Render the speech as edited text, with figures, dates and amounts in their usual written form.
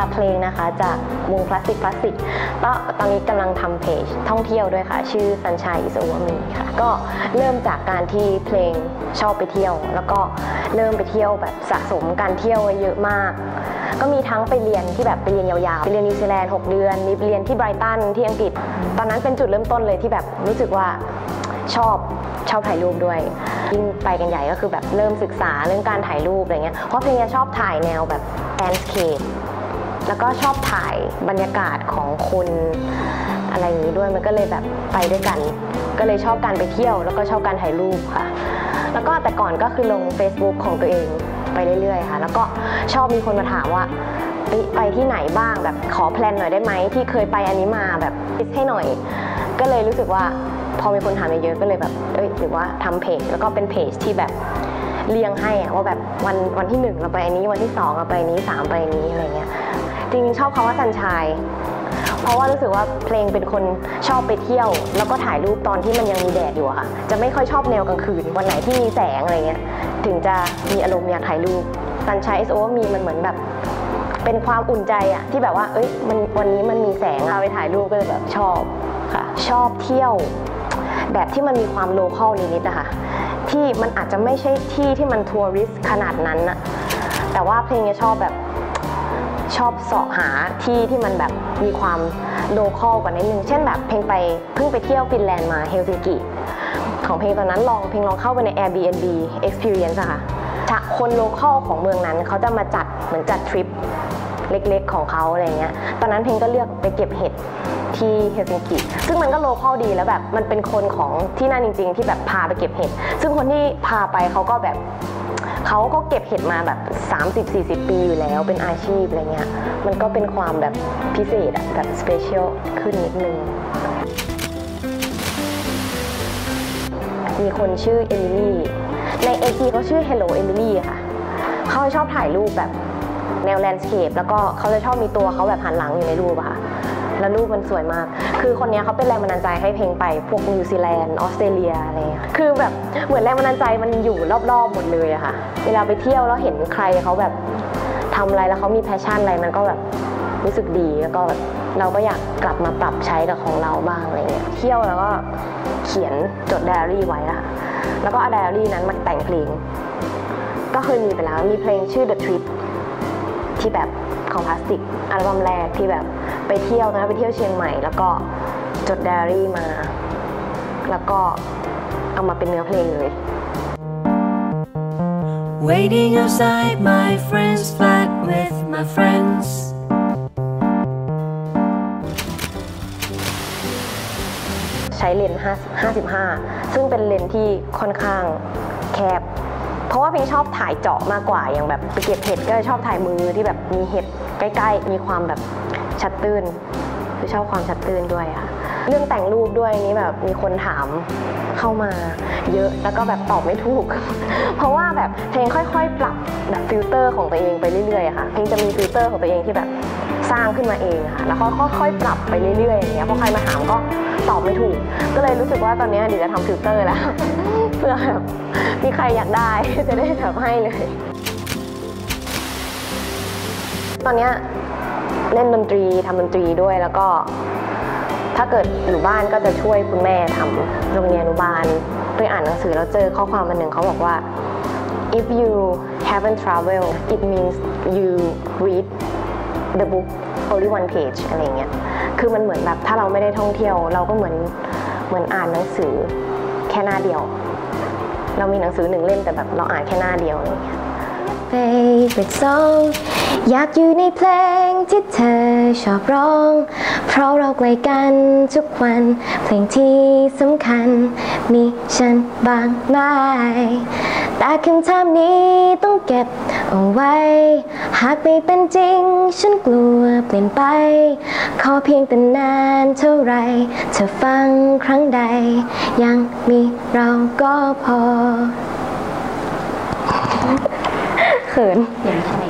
เพลงนะคะจากวงพลาสติกตอนนี้กำลังทำเพจท่องเที่ยวด้วยค่ะชื่อ Sunshine is over me ค่ะก็เริ่มจากการที่เพลงชอบไปเที่ยวแล้วก็เริ่มไปเที่ยวแบบสะสมการเที่ยวเยอะมากก็มีทั้งไปเรียนที่แบบไปเรียนยาวๆไปเรียนนิวซีแลนด์6 เดือนมีไปเรียนที่ไบรตันที่อังกฤษตอนนั้นเป็นจุดเริ่มต้นเลยที่แบบรู้สึกว่าชอบถ่ายรูปด้วยยิ่งไปกันใหญ่ก็คือแบบเริ่มศึกษาเรื่องการถ่ายรูปอะไรเงี้ยเพราะเพลงชอบถ่ายแนวแบบแลนด์สเคปแล้วก็ชอบถ่ายบรรยากาศของคนอะไรอย่างนี้ด้วยมันก็เลยแบบไปด้วยกันก็เลยชอบการไปเที่ยวแล้วก็ชอบการถ่ายรูปค่ะแล้วก็แต่ก่อนก็คือลง Facebook ของตัวเองไปเรื่อยๆค่ะแล้วก็ชอบมีคนมาถามว่าไปที่ไหนบ้างแบบขอแพลนหน่อยได้ไหมที่เคยไปอันนี้มาแบบลิสต์ให้หน่อยก็เลยรู้สึกว่าพอมีคนถามเยอะก็เลยแบบหรือว่าทำเพจแล้วก็เป็นเพจที่แบบเรียงให้ว่าแบบวันที่1เราไปอันนี้วันที่2เราไปอันนี้3ไปอันนี้อะไรเงี้ยจริงๆชอบคำว่าซันชายเพราะว่ารู้สึกว่าเพลงเป็นคนชอบไปเที่ยวแล้วก็ถ่ายรูปตอนที่มันยังมีแดดอยู่ค่ะจะไม่ค่อยชอบแนวกลางคืนวันไหนที่มีแสงอะไรเงี้ยถึงจะมีอารมณ์อยากถ่ายรูป Sunshine is over me มันเหมือนแบบเป็นความอุ่นใจอะที่แบบว่าวันนี้มันมีแสงเราไปถ่ายรูปก็เลยแบบชอบค่ะชอบเที่ยวแบบที่มันมีความโลคอลนิดๆนะคะที่มันอาจจะไม่ใช่ที่ที่มันทัวริสต์ขนาดนั้นนะแต่ว่าเพลงชอบแบบชอบเสาะหาที่ที่มันแบบมีความโลคอลกว่านิดนึงเช่นแบบเพลงเพิ่งไปเที่ยวฟินแลนด์มาเฮลซิงกิของเพลงตอนนั้นเพลงลองเข้าไปใน Airbnb Experience อะค่ะคนโลคอลของเมืองนั้นเขาจะมาเหมือนจัดทริปเล็กๆของเขาอะไรเงี้ยตอนนั้นเพลงก็เลือกไปเก็บเห็ดที่เฮลซิงกิซึ่งมันก็โลคอลดีแล้วแบบมันเป็นคนของที่นั่นจริงๆที่แบบพาไปเก็บเห็ดซึ่งคนที่พาไปเขาก็เก็บเห็ดมาแบบ 30-40 ปีอยู่แล้วเป็นอาชีพอะไรเงี้ยมันก็เป็นความแบบพิเศษอะแบบสเปเชียลขึ้นนิดนึงมีคนชื่อเอมิลี่ใน AG เขาชื่อ Hello Emily ค่ะเขาชอบถ่ายรูปแบบแนวแลนด์สเคปแล้วก็เขาจะชอบมีตัวเขาแบบหันหลังอยู่ในรูปอะค่ะแล้วรูปมันสวยมากคือคนนี้เขาเป็นแรงบันดาลใจให้เพลงไปพวกนิวซีแลนด์ออสเตรเลียอะไรเงี้ยคือแบบเหมือนแรงบันดาลใจมันอยู่รอบๆหมดเลยอะค่ะเวลาไปเที่ยวแล้วเห็นใครเขาแบบทำอะไรแล้วเขามีแพชชั่นอะไรมันก็แบบรู้สึกดีแล้วก็เราก็อยากกลับมาปรับใช้กับของเราบ้างอะไรเงี้ยเที่ยวแล้วก็เขียนจดไดอารี่ไว้อะแล้วก็เอาไดอารี่นั้นมาแต่งเพลงก็เคยมีไปแล้วมีเพลงชื่อ The Trip ที่แบบของพลาสติกอัลบั้มแรกที่แบบไปเที่ยวนะไปเที่ยวเชียงใหม่แล้วก็จดไดอารี่มาแล้วก็เอามาเป็นเนื้อเพลงเลย Waiting outside my friend's flat with my friends ใช้เลนส์55ซึ่งเป็นเลนส์ที่ค่อนข้างแคบเพราะว่าเพลงชอบถ่ายเจาะมากกว่าอย่างแบบไปเก็บเห็ดก็ชอบถ่ายมือที่แบบมีเห็ดใกล้ๆมีความแบบชัดตื้นคือชอบความชัดตื้นด้วยค่ะเรื่องแต่งรูปด้วยนี้แบบมีคนถามเข้ามาเยอะแล้วก็แบบตอบไม่ถูก เพราะว่าแบบเพลงค่อยๆปรับแบบฟิลเตอร์ของตัวเองไปเรื่อยๆค่ะเพลงจะมีฟิลเตอร์ของตัวเองที่แบบสร้างขึ้นมาเองค่ะแล้วก็ค่อยๆปรับไปเรื่อยๆอย่างเงี้ยพอใครมาถามก็ตอบไม่ถูกก็เลยรู้สึกว่าตอนนี้เดี๋ยวจะทำฟิลเตอร์แล้ว เพื่อแบบมีใครอยากได้จะได้แบบให้เลยตอนนี้เล่นดนตรีทำดนตรีด้วยแล้วก็ถ้าเกิดอยู่บ้านก็จะช่วยคุณแม่ทำโรงเรียนอนุบาลไปอ่านหนังสือแล้วเจอข้อความอันหนึ่งเขาบอกว่า if you haven't traveled it means you read the book only one page อะไรเงี้ยคือมันเหมือนแบบถ้าเราไม่ได้ท่องเที่ยวเราก็เหมือนอ่านหนังสือแค่หน้าเดียวเรามีหนังสือ1 เล่มแต่แบบเราอ่านแค่หน้าเดียวอะไรเงี้ย Favorite song อยากอยู่ในเพลงที่เธอชอบร้องเพราะเราใกล้กันทุกวันเพลงที่สำคัญมีฉันบางไหมแต่คำถามนี้ต้องเก็บเอาไว้หากไม่เป็นจริงฉันกลัวเปลี่ยนไปขอเพียงแต่นานเท่าไรเธอฟังครั้งใดยังมีเราก็พอเขิน